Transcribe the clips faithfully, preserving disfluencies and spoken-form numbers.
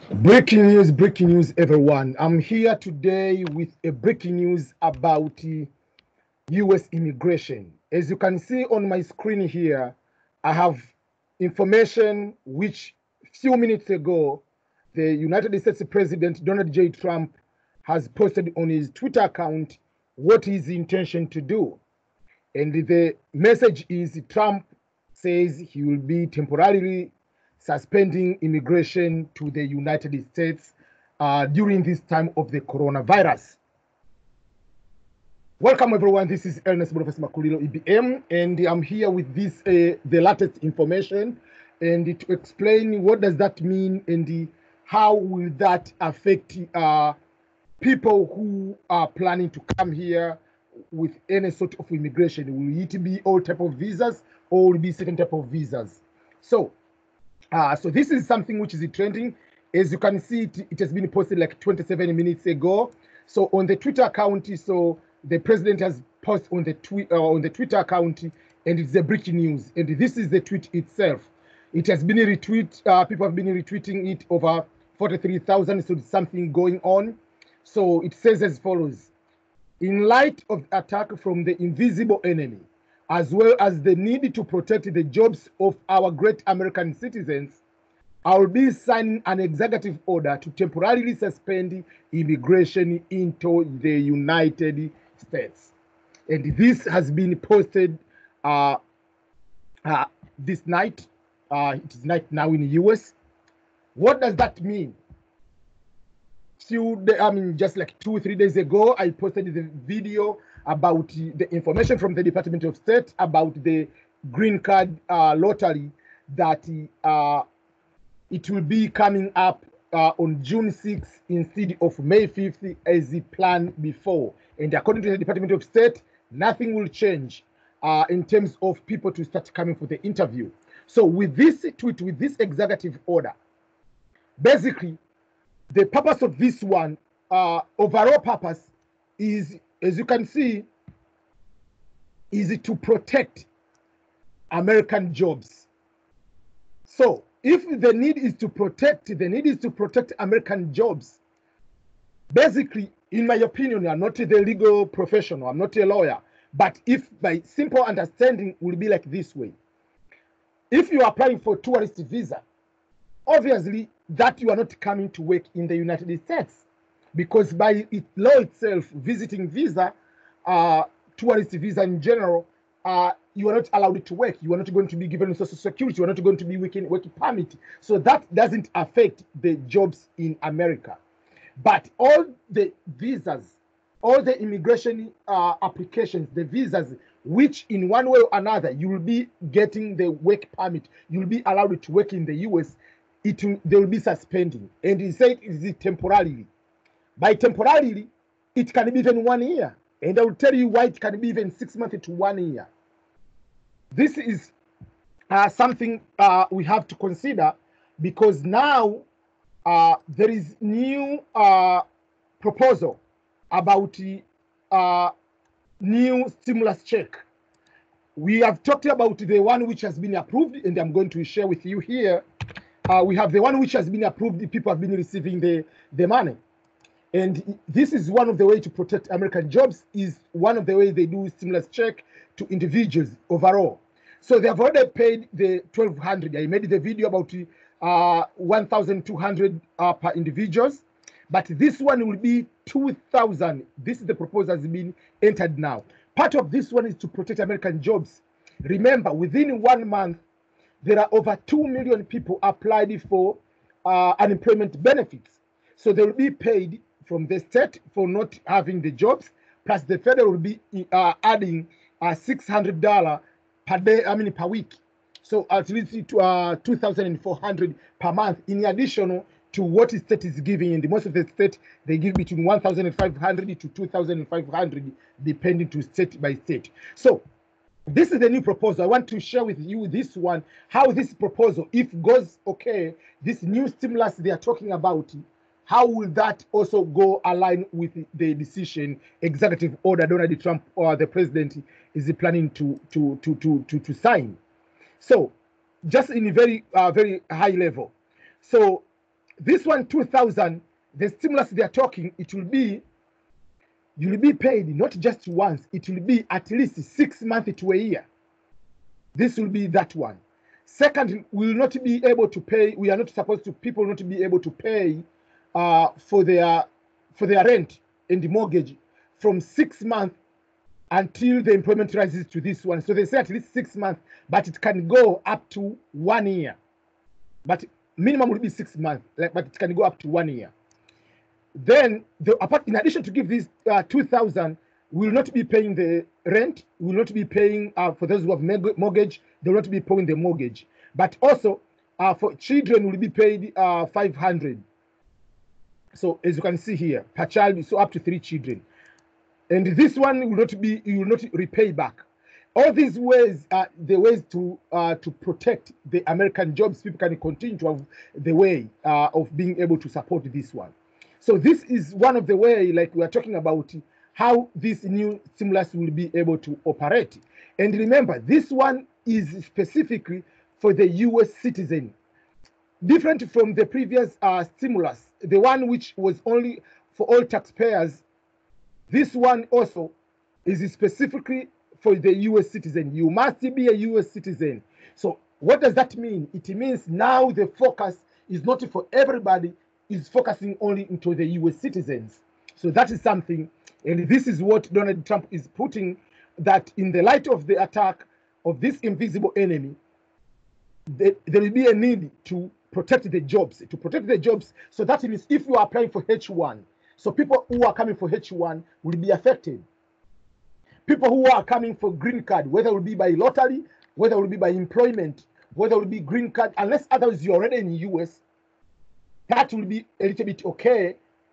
Breaking news, breaking news, everyone. I'm here today with a breaking news about uh, U S immigration. As you can see on my screen here, I have information which few minutes ago, the United States President Donald J. Trump has posted on his Twitter account what his intention to do. And the message is Trump says he will be temporarily suspending immigration to the United States uh, during this time of the coronavirus. Welcome everyone, this is Ernest Boniface Makulilo E B M, and I'm here with this, uh, the latest information, and to explain what does that mean and the, how will that affect uh, people who are planning to come here with any sort of immigration. Will it be all type of visas or will it be certain type of visas? So, uh, so this is something which is trending. As you can see, it, it has been posted like twenty-seven minutes ago. So on the Twitter account, so the president has posted on the tweet uh, on the Twitter account, and it's the breaking news. And this is the tweet itself. It has been retweet. Uh, people have been retweeting it over forty-three thousand. So there's something going on. So it says as follows: in light of attack from the invisible enemy, as well as the need to protect the jobs of our great American citizens, I will be signing an executive order to temporarily suspend immigration into the United States. And this has been posted uh, uh, this night. Uh, it is night now in the U S. What does that mean? Few, I mean, just like two, three days ago, I posted the video about the information from the Department of State about the green card uh, lottery that uh, it will be coming up uh, on June sixth instead of May fifth as the plan before. And according to the Department of State, nothing will change uh, in terms of people to start coming for the interview. So with this tweet, with this executive order, basically, the purpose of this one, uh, overall purpose, is, as you can see, is to protect American jobs. So if the need is to protect, the need is to protect American jobs, basically, in my opinion, I'm not a legal professional, I'm not a lawyer, but if my simple understanding will be like this way: if you are applying for tourist visa, obviously that you are not coming to work in the United States, because by it, law itself, visiting visa, uh, tourist visa in general, uh, you are not allowed to work. You are not going to be given social security. You are not going to be working working permit. So that doesn't affect the jobs in America. But all the visas, all the immigration uh, applications, the visas, which in one way or another, you will be getting the work permit, you will be allowed to work in the U S, it will, they will be suspending. And he said it is temporarily. By temporarily, it can be even one year. And I will tell you why it can be even six months to one year. This is uh, something uh, we have to consider, because now uh, there is new uh, proposal about uh, new stimulus check. We have talked about the one which has been approved, and I'm going to share with you here. Uh, we have the one which has been approved. The people have been receiving the, the money. And this is one of the ways to protect American jobs, is one of the ways they do stimulus check to individuals overall. So they have already paid the twelve hundred. I made the video about uh, one thousand two hundred uh, per individuals, but this one will be two thousand. This is the proposal has been entered now. Part of this one is to protect American jobs. Remember, within one month, there are over two million people applied for uh, unemployment benefits. So they will be paid from the state for not having the jobs, plus the federal will be uh, adding uh, six hundred dollars per day, I mean per week. So at least to, uh, two thousand four hundred dollars per month, in addition to what the state is giving. And most of the state, they give between one thousand five hundred dollars to two thousand five hundred dollars, depending to state by state. So this is the new proposal. I want to share with you this one, how this proposal, if goes okay, this new stimulus they are talking about, how will that also go align with the decision, executive order Donald Trump or the president is planning to to to to to, to sign? So, just in a very uh, very high level. So, This one, two thousand, the stimulus they are talking, it will be, you will be paid not just once, it will be at least six months to a year. This will be that one. Second, we will not be able to pay, we are not supposed to, people will not be able to pay uh, for their for their rent and the mortgage from six months until the employment rises to this one. So they say at least six months, but it can go up to one year. But minimum will be six months, like, but it can go up to one year. Then, the, apart, in addition to give this uh, two thousand, we will not be paying the rent, we will not be paying, uh, for those who have mortgage, they will not be paying the mortgage. But also, uh, for children, will be paid uh, five hundred. So, as you can see here, per child, so up to three children. And this one will not be, you will not repay back. All these ways are the ways to uh, to protect the American jobs. People can continue to have the way uh, of being able to support this one. So this is one of the way, like we are talking about, how this new stimulus will be able to operate. And remember, this one is specifically for the U S citizen, different from the previous uh, stimulus, the one which was only for all taxpayers. This one also is specifically for the U S citizen. You must be a U S citizen. So what does that mean? It means now the focus is not for everybody, is focusing only into the U S citizens. So that is something, and this is what Donald Trump is putting, that in the light of the attack of this invisible enemy, there, there will be a need to protect the jobs, to protect the jobs. So that means if you are applying for H one, so people who are coming for H one will be affected. People who are coming for green card, whether it will be by lottery, whether it will be by employment, whether it will be green card, unless otherwise you're already in the U S, that will be a little bit okay.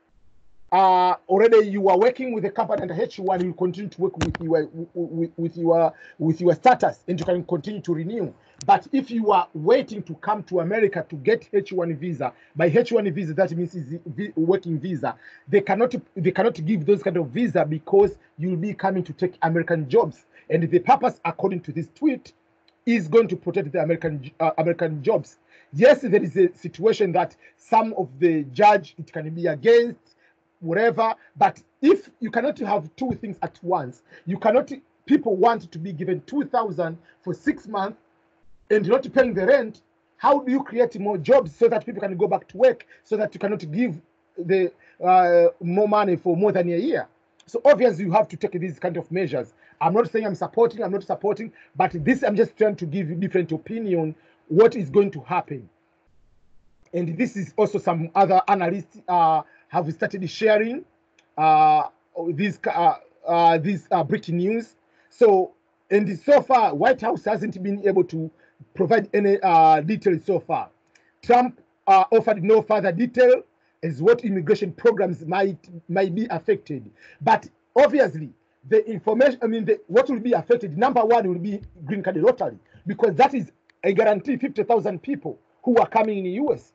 Uh, already you are working with a company under H one, you continue to work with your with, with your with your status, and you can continue to renew. But if you are waiting to come to America to get H one visa, by H one visa that means is working visa, they cannot they cannot give those kind of visa because you'll be coming to take American jobs. And the purpose, according to this tweet, is going to protect the American uh, American jobs. Yes, there is a situation that some of the judge, it can be against, whatever, but if you cannot have two things at once, you cannot, people want to be given two thousand for six months and not paying the rent. How do you create more jobs so that people can go back to work, so that you cannot give the uh, more money for more than a year? So obviously you have to take these kind of measures. I'm not saying I'm supporting, I'm not supporting, but this, I'm just trying to give you different opinion, what is going to happen. And this is also some other analysts uh, have started sharing uh, these uh, uh, these uh, breaking news. So, and so far, White House hasn't been able to provide any uh, details so far. Trump uh, offered no further detail as what immigration programs might might be affected. But obviously, the information, I mean, the, what will be affected, number one will be green card lottery, because that is a guarantee fifty thousand people who are coming in the U S.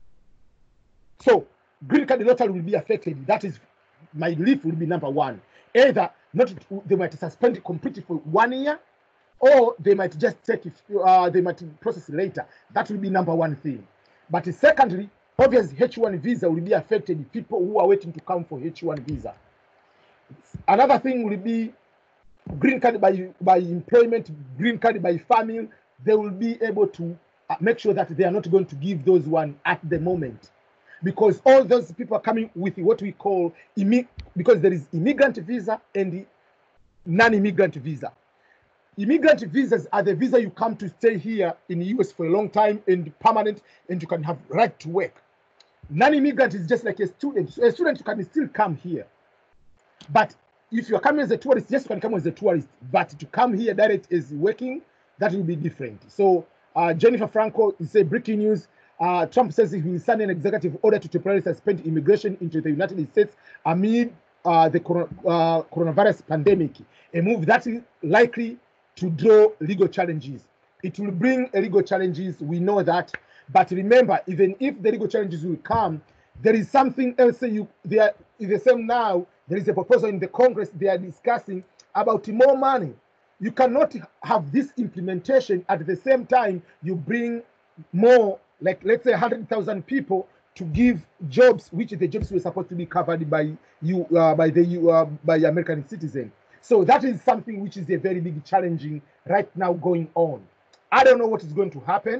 So green card lottery will be affected. That is, my belief will be number one. Either not, they might suspend it completely for one year, or they might just take it, uh, they might process it later. That will be number one thing. But secondly, obviously H one visa will be affected, people who are waiting to come for H one visa. Another thing will be green card by, by employment, green card by family. They will be able to make sure that they are not going to give those one at the moment, because all those people are coming with what we call, because there is immigrant visa and non-immigrant visa. Immigrant visas are the visa you come to stay here in the U S for a long time and permanent, and you can have right to work. Non-immigrant is just like a student. So a student, you can still come here. But if you're coming as a tourist, yes, you can come as a tourist. But to come here direct as working, that will be different. So uh, Jennifer Franco is a breaking news. Uh, Trump says he will sign an executive order to temporarily suspend immigration into the United States amid uh, the corona, uh, coronavirus pandemic, a move that is likely to draw legal challenges. It will bring legal challenges, we know that. But remember, even if the legal challenges will come, there is something else. You, they are the same now. There is a proposal in the Congress they are discussing about more money. You cannot have this implementation at the same time you bring more, like let's say one hundred thousand people to give jobs, which the jobs were supposed to be covered by you, uh, by the uh, by American citizen. So that is something which is a very big challenging right now going on. I don't know what is going to happen,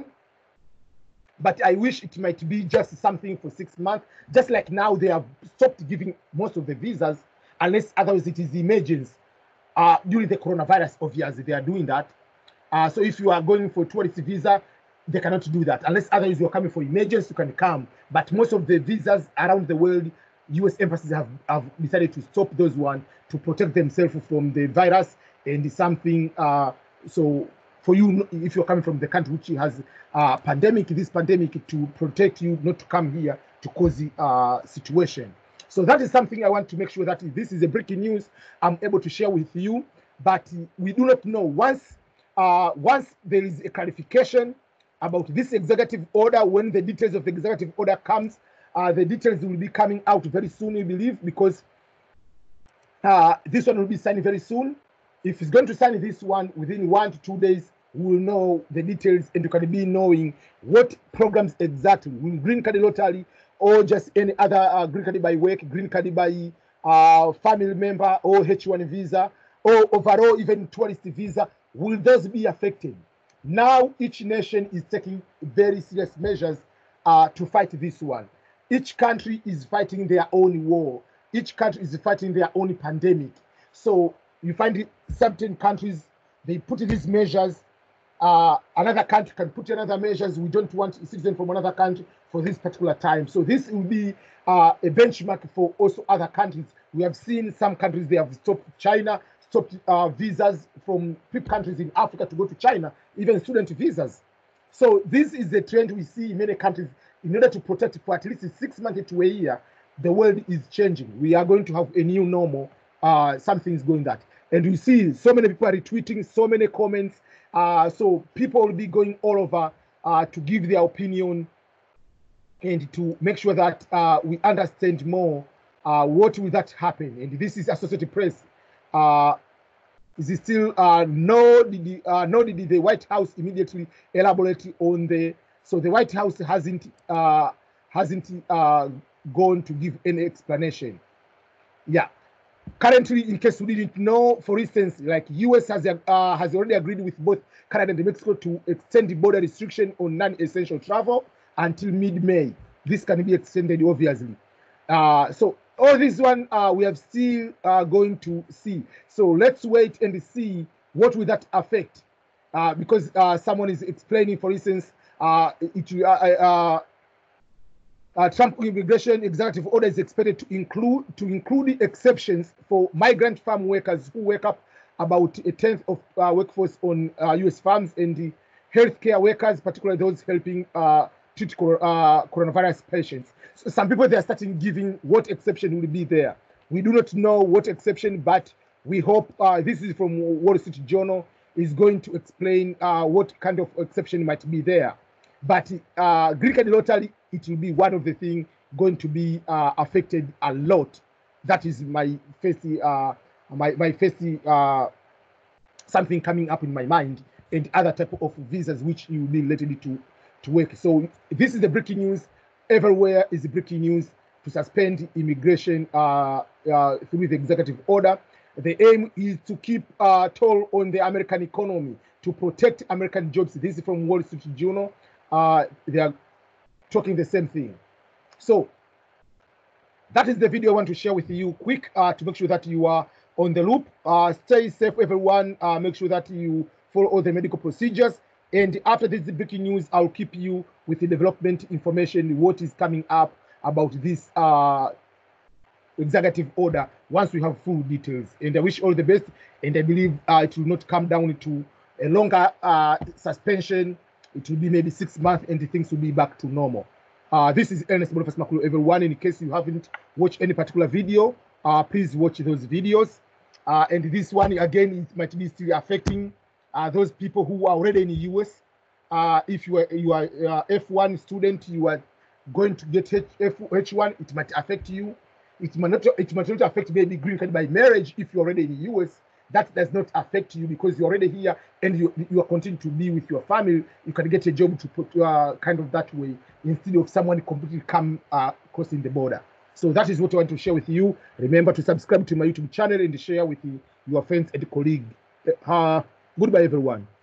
but I wish it might be just something for six months. Just like now they have stopped giving most of the visas, unless otherwise it is emergency. Uh, during the coronavirus, obviously they are doing that. Uh, so if you are going for tourist visa, they cannot do that. Unless otherwise you're coming for emergency, you can come. But most of the visas around the world, U S embassies have, have decided to stop those ones to protect themselves from the virus and something. Uh, so for you, if you're coming from the country which has a uh, pandemic, this pandemic, to protect you not to come here to cause the uh, situation. So that is something I want to make sure that this is a breaking news I'm able to share with you. But we do not know. Once, uh, once there is a clarification about this executive order, when the details of the executive order comes, uh, the details will be coming out very soon, we believe, because uh, this one will be signed very soon. If he's going to sign this one within one to two days, we will know the details and you can be knowing what programs exactly will green card lottery or just any other uh, green card by work, green card by uh, family member, or H one visa, or overall even tourist visa, will those be affected? Now each nation is taking very serious measures uh, to fight this one. Each country is fighting their own war. Each country is fighting their own pandemic. So you find it, certain countries, they put these measures. Uh, another country can put another measures. We don't want a citizen from another country for this particular time. So this will be uh, a benchmark for also other countries. We have seen some countries, they have stopped China, stopped uh, visas from countries in Africa to go to China, even student visas. So this is a trend we see in many countries. In order to protect for at least six months to a year, the world is changing. We are going to have a new normal. Uh, something is going that. And we see so many people are retweeting, so many comments. Uh, so people will be going all over uh, to give their opinion and to make sure that uh, we understand more uh, what will that happen. And this is Associated Press. Uh, is it still uh, no? Did the, uh, no? Did the White House immediately elaborate on the? So the White House hasn't uh, hasn't uh, gone to give any explanation. Yeah. Currently, in case we didn't know, for instance, like U S has uh, has already agreed with both Canada and Mexico to extend the border restriction on non-essential travel until mid-May. This can be extended, obviously. Uh, so all this one uh, we have still uh, going to see. So let's wait and see what will that affect. Uh, because uh, someone is explaining, for instance, uh, it uh, uh, Uh, Trump immigration executive order is expected to include to include exceptions for migrant farm workers who work up about a tenth of uh, workforce on uh, U S farms, and the healthcare workers, particularly those helping uh, treat uh, coronavirus patients. So some people, they are starting giving what exception will be there. We do not know what exception, but we hope uh, this is from Wall Street Journal is going to explain uh, what kind of exception might be there. But uh, green card lottery, it will be one of the things going to be uh, affected a lot. That is my first, uh, my my first uh, something coming up in my mind, and other type of visas which you will be related to to work. So this is the breaking news. Everywhere is the breaking news to suspend immigration uh, uh, through the executive order. The aim is to keep uh, toll on the American economy, to protect American jobs. This is from Wall Street Journal. Uh, they are talking the same thing. So that is the video I want to share with you quick uh, to make sure that you are on the loop. Uh, stay safe, everyone. Uh, make sure that you follow all the medical procedures. And after this breaking news, I'll keep you with the development information, what is coming up about this uh, executive order once we have full details. And I wish all the best. And I believe uh, it will not come down to a longer uh, suspension. It will be maybe six months and the things will be back to normal. Uh, this is Ernest Boniface Makulu, everyone. In case you haven't watched any particular video, uh, please watch those videos. Uh, and this one, again, it might be still affecting uh, those people who are already in the U S. Uh, if you are, you are uh, F one student, you are going to get H one, it might affect you. It might not, it might not affect maybe green card by marriage if you're already in the U S. that does not affect you because you're already here and you you are continuing to be with your family. You can get a job to put uh, kind of that way instead of someone completely come uh, crossing the border. So that is what I want to share with you. Remember to subscribe to my YouTube channel and share with your friends and colleagues. Uh, goodbye, everyone.